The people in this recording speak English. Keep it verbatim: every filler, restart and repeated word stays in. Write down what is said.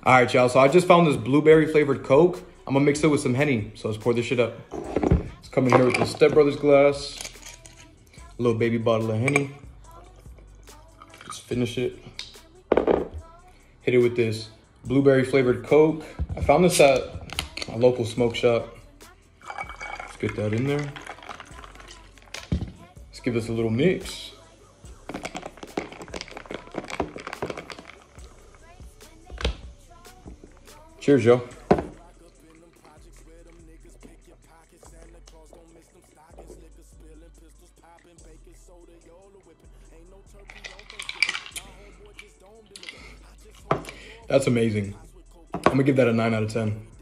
All right, y'all. So I just found this blueberry flavored Coke. I'm gonna mix it with some Henny. So let's pour this shit up. Let's come in here with the Step Brothers glass. A little baby bottle of Henny. Just finish it. Hit it with this blueberry flavored Coke. I found this at a local smoke shop. Let's get that in there. Let's give this a little mix. Cheers, yo. That's amazing. I'm gonna give that a nine out of ten.